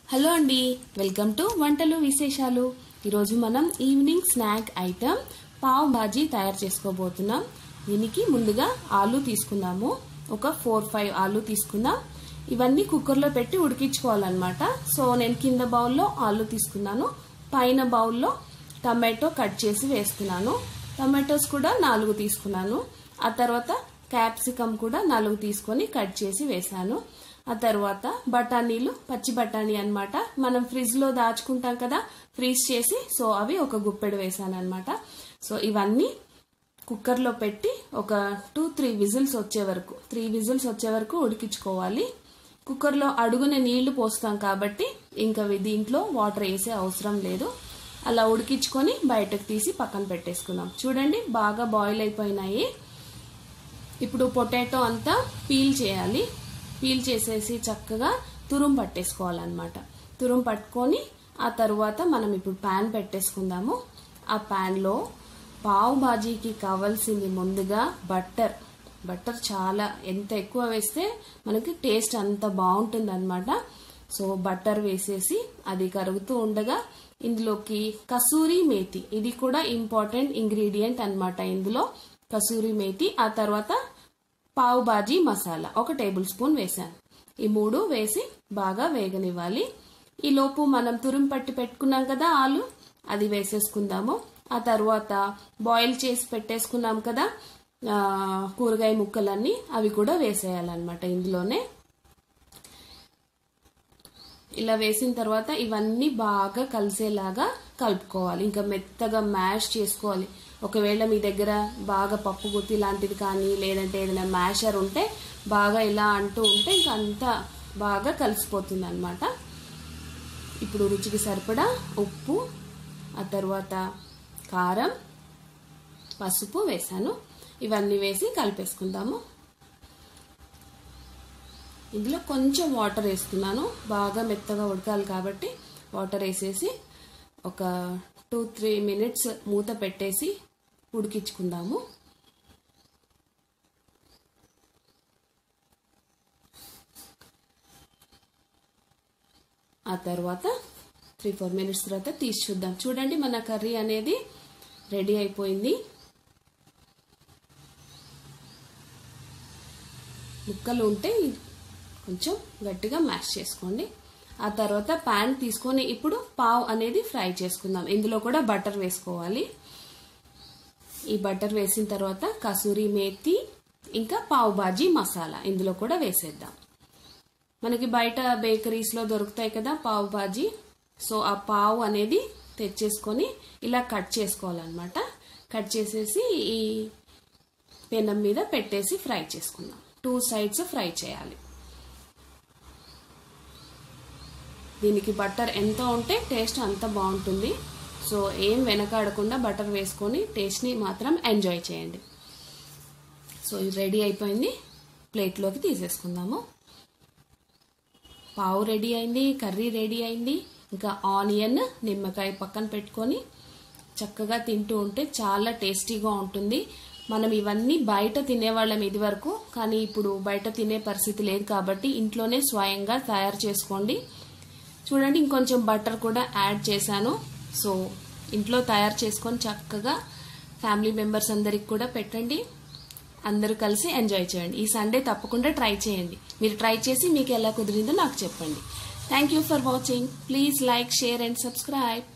Hello అండి, welcome to వంటలు విశేషాలు. ఈరోజు మనం evening snack item pav bhaji తయారు చేసుకోబోతున్నాం. దీనికి ముందుగా ఆలు తీసుకున్నాము. ఒక 4-5 ఆలు తీసుకుందాం. ఇవన్నీ కుక్కర్లో పెట్టి ఉడికించుకోవాలన్నమాట. సో నేను కింద బౌల్లో ఆలు తీసుకున్నాను, పైన బౌల్లో టమాటో కట్ చేసి వేస్తున్నాను. టమాటోస్ కూడా 4 తీసుకున్నాను. ఆ తర్వాత క్యాప్సికమ్ కూడా 4 తీసుకొని కట్ చేసి వేసాను. ఆ తర్వాత బఠానీలు, పచ్చి బఠానీ అన్నమాట. మనం ఫ్రిడ్జ్ లో దాచుకుంటాం కదా, ఫ్రీజ్ చేసి, సో అవి ఒక గుప్పెడు వేసాను అనమాట. సో ఇవన్నీ కుక్కర్ లో పెట్టి ఒక 2-3 విజిల్స్ వచ్చే వరకు 3 విజిల్స్ వచ్చే వరకు ఉడికించుకోవాలి. కుక్కర్ లో అడుగున నీళ్లు పోస్తాం కాబట్టి ఇంకా దీంట్లో వాటర్ వేసే అవసరం లేదు. అలా ఉడికించుకొని బయటకు తీసి పక్కన పెట్టేసుకుందాం. చూడండి, బాగా బాయిల్ అయిపోయినాయి. ఇప్పుడు పొటాటో అంతా పీల్ చేయాలి. పీల్ చేసేసి చక్కగా తురుము పట్టేసుకోవాలన్నమాట. తురుము పట్టుకొని ఆ తర్వాత మనం ఇప్పుడు ప్యాన్ పెట్టేసుకుందాము. ఆ ప్యాన్లో పావ్ భాజీకి కావాల్సింది ముందుగా బట్టర్ చాలా ఎంత ఎక్కువ వేస్తే మనకి టేస్ట్ అంత బాగుంటుంది అనమాట. సో బట్టర్ వేసేసి అది కరుగుతూ ఉండగా ఇందులోకి కసూరి మేతి, ఇది కూడా ఇంపార్టెంట్ ఇంగ్రీడియంట్ అన్నమాట. ఇందులో కసూరి మేతి, ఆ తర్వాత పావ్ భాజీ మసాలా 1 టేబుల్ స్పూన్ వేసాను. ఈ 3 వేసి బాగా వేగనివ్వాలి. ఈ లోపు మనం తురుము పట్టి పెట్టుకున్నాం కదా ఆలు, అది వేసేసుకుందాము. ఆ తర్వాత బాయిల్ చేసి పెట్టేసుకున్నాం కదా కూరగాయ ముక్కలన్నీ, అవి కూడా వేసేయాలన్నమాట ఇందులోనే. ఇలా వేసిన తర్వాత ఇవన్నీ బాగా కలిసేలాగా కలుపుకోవాలి. ఇంకా మెత్తగా మ్యాష్ చేసుకోవాలి. ఒకవేళ మీ దగ్గర బాగా పప్పు గుత్తి లాంటిది కానీ లేదంటే ఏదైనా మ్యాషర్ ఉంటే బాగా ఇలా అంటూ ఉంటే ఇంకా అంతా బాగా కలిసిపోతుంది అనమాట. ఇప్పుడు రుచికి సరిపడా ఉప్పు, ఆ తర్వాత కారం, పసుపు వేసాను. ఇవన్నీ వేసి కలిపేసుకుందాము. ఇందులో కొంచెం వాటర్ వేస్తున్నాను, బాగా మెత్తగా ఉడకాలి కాబట్టి వాటర్ వేసేసి ఒక 2-3 మినిట్స్ మూత పెట్టేసి ఉడికించుకుందాము. ఆ తర్వాత 3-4 మినిట్స్ తర్వాత తీసి చూద్దాం. చూడండి, మన కర్రీ అనేది రెడీ అయిపోయింది. ముక్కలు ఉంటే కొంచెం గట్టిగా మ్యాష్ చేసుకోండి. ఆ తర్వాత ప్యాన్ తీసుకొని ఇప్పుడు పావ్ అనేది ఫ్రై చేసుకుందాం. ఇందులో కూడా బటర్ వేసుకోవాలి. ఈ బటర్ వేసిన తర్వాత కసూరి మేతి ఇంకా పావ్ భాజీ మసాలా ఇందులో కూడా వేసేద్దాం. మనకి బయట బేకరీస్లో దొరుకుతాయి కదా పావ్ భాజీ. సో ఆ పావ్ అనేది తెచ్చేసుకొని ఇలా కట్ చేసుకోవాలన్నమాట. కట్ చేసేసి ఈ పెనం మీద పెట్టేసి ఫ్రై చేసుకుందాం. 2 సైడ్స్ ఫ్రై చేయాలి. దీనికి బటర్ ఎంత ఉంటే టేస్ట్ అంత బాగుంటుంది. సో ఏం వెనకాడకుండా బటర్ వేసుకొని టేస్ట్ని మాత్రం ఎంజాయ్ చేయండి. సో ఇది రెడీ అయిపోయింది. ప్లేట్లోకి తీసేసుకుందాము. పావు రెడీ అయింది, కర్రీ రెడీ అయింది. ఇంకా ఆనియన్, నిమ్మకాయ పక్కన పెట్టుకొని చక్కగా తింటూ ఉంటే చాలా టేస్టీగా ఉంటుంది. మనం ఇవన్నీ బయట తినేవాళ్ళం ఇది వరకు, కానీ ఇప్పుడు బయట తినే పరిస్థితి లేదు కాబట్టి ఇంట్లోనే స్వయంగా తయారు చేసుకోండి. చూడండి, ఇంకొంచెం బటర్ కూడా యాడ్ చేశాను. సో ఇంట్లో తయారు చేసుకొని చక్కగా ఫ్యామిలీ మెంబర్స్ అందరికి కూడా పెట్టండి. అందరూ కలిసి ఎంజాయ్ చేయండి. ఈ సండే తప్పకుండా ట్రై చేయండి. మీరు ట్రై చేసి మీకు ఎలా కుదిరిందో నాకు చెప్పండి. Thank you for watching. Please like, share and subscribe.